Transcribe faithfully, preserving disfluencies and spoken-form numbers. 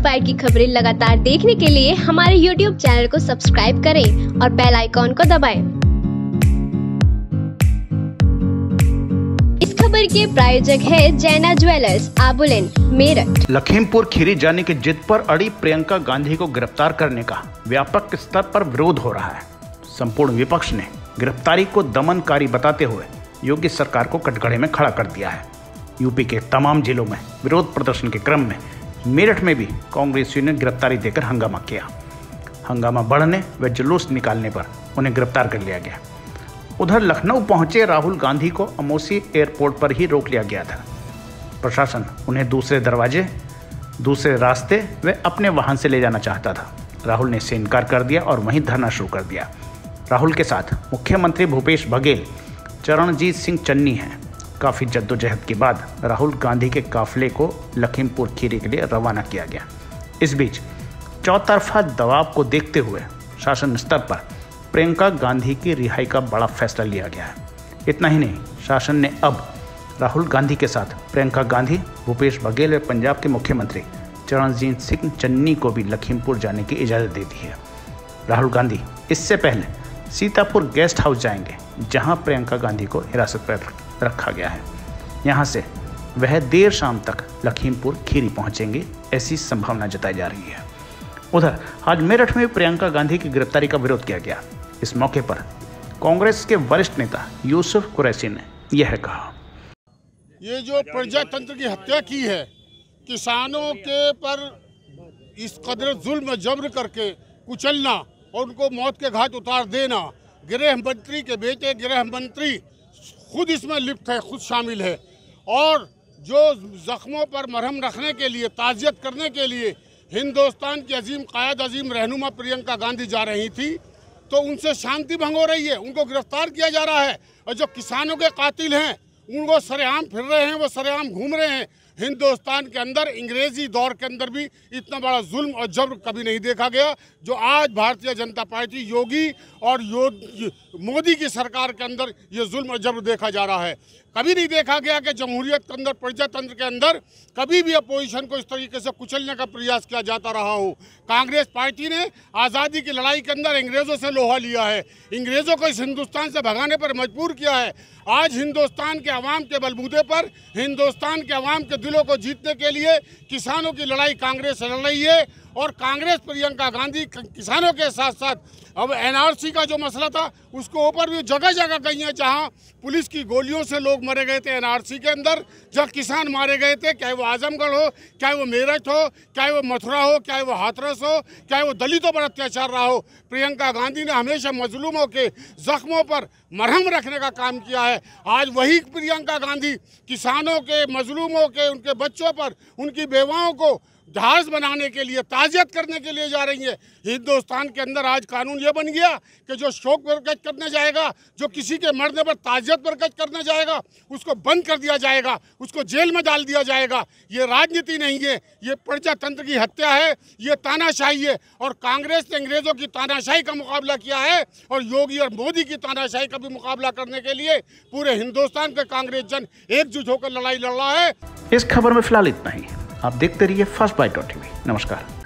Inspire की खबरें लगातार देखने के लिए हमारे यूट्यूब चैनल को सब्सक्राइब करें और बेल आइकॉन को दबाएं। इस खबर के प्रायोजक है जैना ज्वेलर्स, आबुलेन, मेरठ। लखीमपुर खीरी जाने की जिद पर अड़ी प्रियंका गांधी को गिरफ्तार करने का व्यापक स्तर पर विरोध हो रहा है। संपूर्ण विपक्ष ने गिरफ्तारी को दमनकारी बताते हुए योगी सरकार को कटघरे में खड़ा कर दिया है। यूपी के तमाम जिलों में विरोध प्रदर्शन के क्रम में मेरठ में भी कांग्रेसियों ने गिरफ्तारी देकर हंगामा किया। हंगामा बढ़ने व जुलूस निकालने पर उन्हें गिरफ्तार कर लिया गया। उधर लखनऊ पहुंचे राहुल गांधी को अमौसी एयरपोर्ट पर ही रोक लिया गया था। प्रशासन उन्हें दूसरे दरवाजे, दूसरे रास्ते व अपने वाहन से ले जाना चाहता था। राहुल ने इससे इनकार कर दिया और वहीं धरना शुरू कर दिया। राहुल के साथ मुख्यमंत्री भूपेश बघेल, चरणजीत सिंह चन्नी हैं। काफ़ी जद्दोजहद के बाद राहुल गांधी के काफिले को लखीमपुर खीरी के लिए रवाना किया गया। इस बीच चौतरफा दबाव को देखते हुए शासन स्तर पर प्रियंका गांधी की रिहाई का बड़ा फैसला लिया गया है। इतना ही नहीं, शासन ने अब राहुल गांधी के साथ प्रियंका गांधी, भूपेश बघेल और पंजाब के मुख्यमंत्री चरणजीत सिंह चन्नी को भी लखीमपुर जाने की इजाज़त दे दी है। राहुल गांधी इससे पहले सीतापुर गेस्ट हाउस जाएंगे, जहां प्रियंका गांधी को हिरासत पर रखा गया है। यहां से वह देर शाम तक लखीमपुर खीरी पहुंचेंगे, ऐसी संभावना जताई जा रही है। उधर आज मेरठ में प्रियंका गांधी की गिरफ्तारी का विरोध किया गया। इस मौके पर कांग्रेस के वरिष्ठ नेता यूसुफ कुरैशी ने यह कहा, ये जो प्रजातंत्र की हत्या की है, किसानों के पर इस कदर जुल्म जब्र करके कुचलना और उनको मौत के घाट उतार देना, गृह मंत्री के बेटे गृह मंत्री खुद इसमें लिप्त है, खुद शामिल है। और जो जख्मों पर मरहम रखने के लिए, ताज़ियत करने के लिए हिंदुस्तान की अजीम कायद, अजीम रहनुमा प्रियंका गांधी जा रही थी, तो उनसे शांति भंग हो रही है, उनको गिरफ्तार किया जा रहा है। और जो किसानों के कातिल हैं, उनको सरेआम फिर रहे हैं, वो सरेआम घूम रहे हैं। हिंदुस्तान के अंदर अंग्रेजी दौर के अंदर भी इतना बड़ा जुल्म और जब्र कभी नहीं देखा गया जो आज भारतीय जनता पार्टी, योगी और मोदी की सरकार के अंदर ये जुल्म और जब्र देखा जा रहा है। कभी नहीं देखा गया कि जमहूरियत के अंदर, प्रजातंत्र के अंदर कभी भी अपोजिशन को इस तरीके से कुचलने का प्रयास किया जाता रहा हो। कांग्रेस पार्टी ने आज़ादी की लड़ाई के अंदर अंग्रेज़ों से लोहा लिया है, अंग्रेज़ों को इस हिंदुस्तान से भगाने पर मजबूर किया है। आज हिंदुस्तान के अवाम के बलबूते पर, हिंदुस्तान के अवाम के दिलों को जीतने के लिए किसानों की लड़ाई कांग्रेस लड़ रही है। और कांग्रेस प्रियंका गांधी किसानों के साथ साथ अब एनआरसी का जो मसला था, उसको ऊपर भी जगह जगह गई हैं, जहां पुलिस की गोलियों से लोग मरे गए थे एनआरसी के अंदर, जहां किसान मारे गए थे, चाहे वो आजमगढ़ हो, चाहे वो मेरठ हो, चाहे वो मथुरा हो, चाहे वो हाथरस हो, चाहे वो दलितों पर अत्याचार रहा हो। प्रियंका गांधी ने हमेशा मजलूमों के जख्मों पर मरहम रखने का काम किया है। आज वही प्रियंका गांधी किसानों के, मजलूमों के, उनके बच्चों पर, उनकी बेवाओं को जहाज बनाने के लिए, ताज़ियत करने के लिए जा रही है। हिंदुस्तान के अंदर आज कानून ये बन गया कि जो शोक प्रकट करने जाएगा, जो किसी के मरने पर ताज़ियत प्रकट करने जाएगा, उसको बंद कर दिया जाएगा, उसको जेल में डाल दिया जाएगा। ये राजनीति नहीं है, ये प्रजातंत्र की हत्या है, ये तानाशाही है। और कांग्रेस ने अंग्रेज़ों की तानाशाही का मुकाबला किया है और योगी और मोदी की तानाशाही का भी मुकाबला करने के लिए पूरे हिंदुस्तान के कांग्रेस जन एकजुट होकर लड़ाई लड़ रहा है। इस खबर में फिलहाल इतना ही। आप देखते रहिए फर्स्ट बाइट डॉट टीवी। नमस्कार।